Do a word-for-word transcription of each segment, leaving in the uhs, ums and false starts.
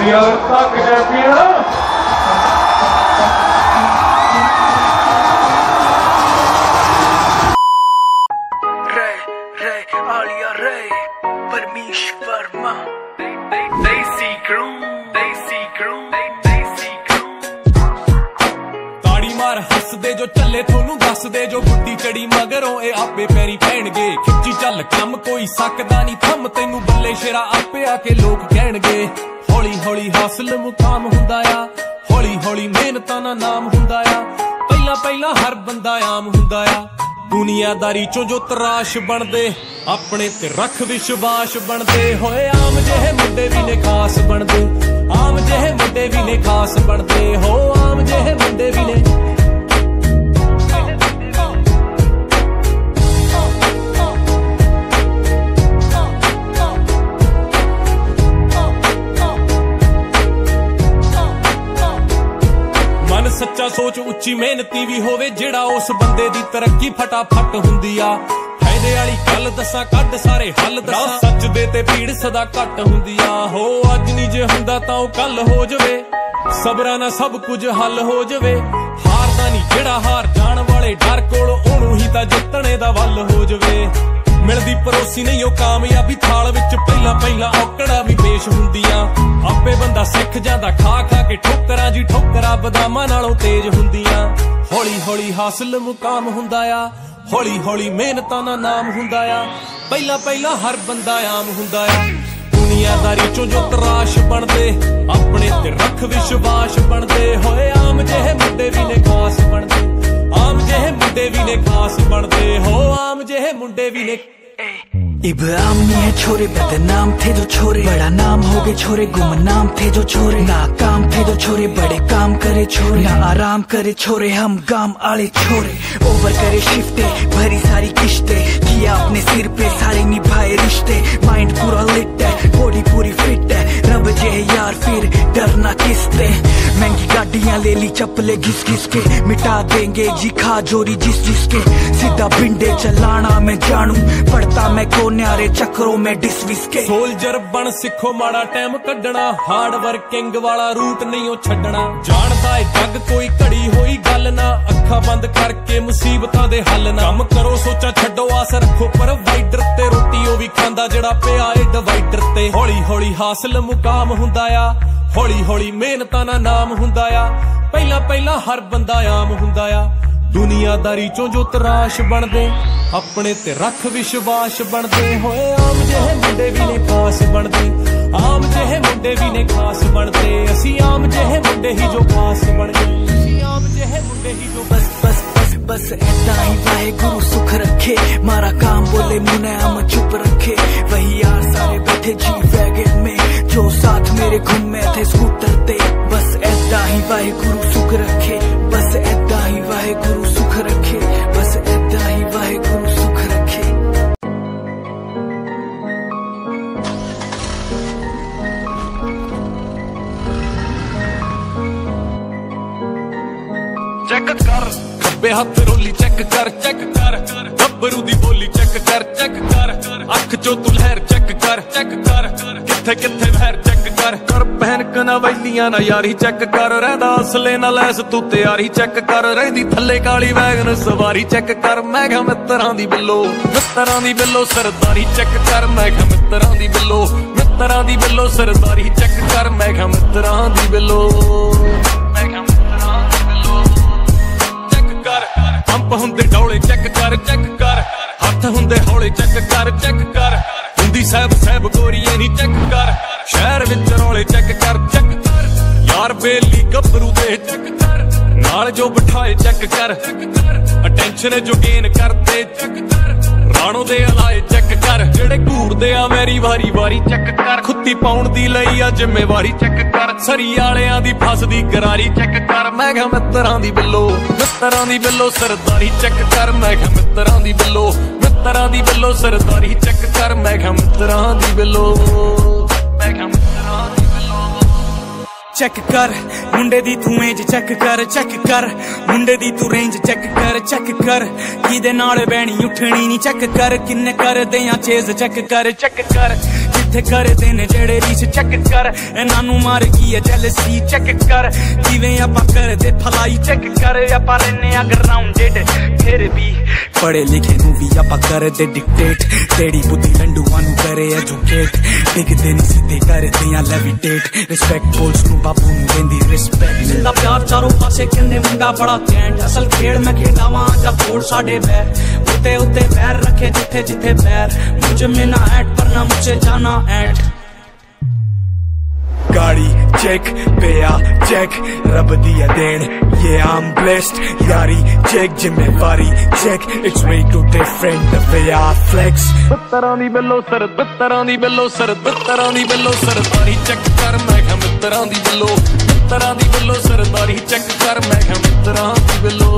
यार तक चैंपियन रे रे आलिया रे परमेश वर्मा देसी क्रू देसी क्रू देसी क्रू ताड़ी मार हस दे जो चले थोनू दस दे जो गुड्डी चढ़ी मगरों ए आपे पैरी पैणगे खिच्ची चल कम कोई सकदा नहीं थम तैनू बल्ले शेरा आपे आके लोग कहणगे हौली हौली हासिल मुकाम हुंदा आ हौली हौली मेहनतां दा नाम हुंदा आ पहला पहला हर बंदा आम हुंदा आ दुनियादारी चो जो तराश बनदे अपने ते रख विश्वास बनदे होए आम जेहे मुंडे भी ने खास बनदे आम जेहे मुंडे भी ने खास बनदे हो आम जेहे मुंडे भी ने सच्चा सोच उच्ची मेहनती भी होवे जेड़ा उस बंदे दी तरक्की फटाफट हुंदी आ फायदे वाली गल दसा कड सारे हल दसा सच दे ते भीड़ सदा घट हुंदी आ हो अज नहीं जे हुंदा तां कल हो जवे सबरा ना सब कुछ हल हो जवे हारदा नहीं जेड़ा हार जान वाले डर कोल ओनू ही तां जितने दा वल हो जवे मिलदी परोसी नहीं ओ कामयाबी थाल विच पहला पहला औकड़ा भी पेश हुंदियां आपे बंदा सिख जांदा खा खा के ठोकरां जी ठोकरा बदामां नालों तेज हुंदियां हौली हौली हासिल मुकाम हुंदा आ हौली हौली मेहनतां दा नाम हुंदा आ पहला पहला हर बंदा आम हुंदा आ दुनियादारी चो जो तराश बनदे अपने ते रख विश्वास बनदे होए आम जेहे मुंडे भी ने खास बनदे आम जेहे मुंडे भी ने खास बनदे हो आम जेहे मुंडे भी ने इब्राहिम नहीं है छोरे बदनाम थे जो छोरे बड़ा नाम हो गए छोरे गुमनाम थे जो छोरे नाकाम थे जो छोरे बड़े काम करे छोरे ना आराम करे छोरे हम गाम आले छोरे ओवर करे शिफ्टे भरी सारी किश्ते किया अपने सिर पे सारे निभाए रिश्ते माइंड पूरा लिट है बॉडी पूरी फिट है रब जे यार फिर डरना किसते महंगी गाड़ियां ले ली चप्पले घिस घिस के मिटा देंगे जी खा जोरी जिस जिसके सीधा बिंडे चलाना मैं जानू पढ़ता मैं को न्यारे चक्रों में डिसविस के सोल्जर बन सिखो माड़ा टाइम कढ़ना हार्ड वर्किंग वाला रूट नहीं ओ छड्डना जानदा है जग कोई घड़ी होई गल ना अखा बंद करके मुसीबतां दे हल ना कम करो सोचा छड्डो आस रखो प्रोवाइडर ते रोटी ओ भी खांदा जेड़ा पिया ए डिवाइडर ते हौली हौली हासिल मुकाम हुंदा आ हौली हौली मेहनतां दा नाम हुंदा आ पहला पहला हर बंदा आम हुंदा आ दुनियादारी चो जो तराश बनदे अपने ते रख विश्वास बनदे होए आम जेहे मुंडे भी ने खास बनदे आम जेहे मुंडे भी ने खास बनदे असी आम जेहे मुंडे ही जो खास बन गए असी आम जेहे मुंडे ही जो बस बस बस बस ऐदा ही वाहेगुरु सुख रखे मारा काम बोले मुने हम चुप रखे वही यार सारे बैठे जी वैगन में जो साथ मेरे घूमे थे स्कूटर ते बस ऐदा ही वाहेगुरु सुख रखे बस ऐदा ही वाहेगुरु सुख रखे बस ऐदा ही वाहेगुरु सुख रखे चेक कर खब्बे हाथ रोली चेक कर चेक कर गब्बरू दी बोली चेक कर चेक कर अख चो तू लहर चेक कर चेक कर किथे किथे बहर चेक कर कर पहन कना वैलियां ना यारी चेक कर रहदा असले ना लैस तू तैयारी चेक कर रहदी थल्ले काली वैगन सवारी चेक कर मैं कहा मित्तरां दी बिल्लो मित्तरां दी बिल्लो सरदारी चेक कर मैं कहा मित्तरां दी बिल्लो मित्तरां दी बिल्लो सरदारी चेक कर मैं कहा मित्तरां दी बिल्लो मैं कहा पंप हुंदे डौले चेक कर चेक कर हथ हुंदे हौले चेक कर चेक कर हुंदी साहब साहब गोरीए नी चेक कर शहर विच रौले चेक कर चेक कर यार बेली गबरू दे चेक कर नाल जो बिठाए चेक कर अटेंशन जो गेन करते चेक कर राणो दे अलाए चेक कर जेड़े घूरदे आ मेरी वारी वारी चेक कर खुत्ती पाउण दी लई आ जिम्मेवारी चेक कर सरी आलियां दी फसदी करारी चेक कर मैं कहा मित्तरां दी बिल्लो मित्तरां दी बिल्लो सरदारी चेक कर मैं कहा मित्तरां दी बिल्लो मित्तरां दी बिल्लो सरदारी चेक कर मैं कहा मित्तरां दी बिल्लो मैं कहा मित्तरां दी चेक कर मुंडे दी तू एज चेक कर चेक कर मुंडे दी तू रेंज चेक कर चेक कर किदे नाल बैणी उठनी नी चेक कर किन्ने कर देयां चेज चेक कर चेक कर जिथे करदे ने जेड़े रीस चेक कर इन्हां नूं मार गई है जेलसी चेक कर किवें आपां करदे फलाई चेक कर आपां रहने आ ग्राउंडेड फिर भी पढ़े लिखे नूं भी आपां करदे डिक्टेट तेरी बुद्धि लंडूआं नूं करे एजुकेट डिगदे नहीं सीधे करदे आ लेविटेट रिस्पेक्ट पुलिस नूं बापू नूं देंदी रिस्पेक्ट जिंदा प्यार चारों पासे कहंदे मुंडा बड़ा कैंट असल खेड़ मैं खेडावां जा कोड़ साडे बैर उत्ते उत्ते पैर रखे जिथे जिथे पैर मुझे में ना ऐट पर ना मुझे जाना ऐट गाड़ी चेक पेया चेक रब दिया देन ये I'm blessed यारी चेक जिम्मेवारी check it's way too different the way I flex मित्तरां दी बिल्लो सर मित्तरां दी बिल्लो सर मित्तरां दी बिल्लो सरदारी चेक कर मैं क्या मित्तरां दी बिल्लो मित्तरां दी बिल्लो सरदारी चेक कर मैं क्या मित्तरां दी बिल्लो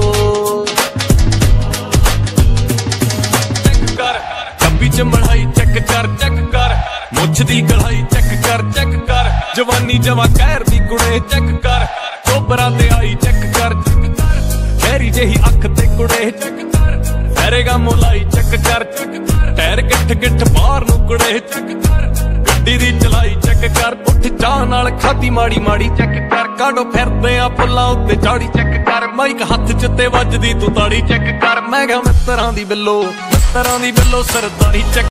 चेक कर कब्बी च मढ़ाई चेक कर चेक कर मुछ दी कढ़ाई चेक कर चेक कर जवानी जवा कहर दी कुड़े चेक कर चोबरा ते आई चेक कर चेक कर गहरी जेही अख ते कुड़े चेक कर फेरेगा मोलाई चेक कर चेक कर टैर गिठ गिठ बाहर नूं कुड़े चेक कर गड्डी दी चलाई चेक कर उठ चाह नाल खादी माड़ी माड़ी चेक कर काडो फिरदे आ फुल्लां उत्ते चाड़ी चेक कर माइक हत्थ च ते वजदी तू ताड़ी चेक कर मैं क्या मित्तरां दी बिल्लो मित्तरां दी बिल्लो सरदारी चेक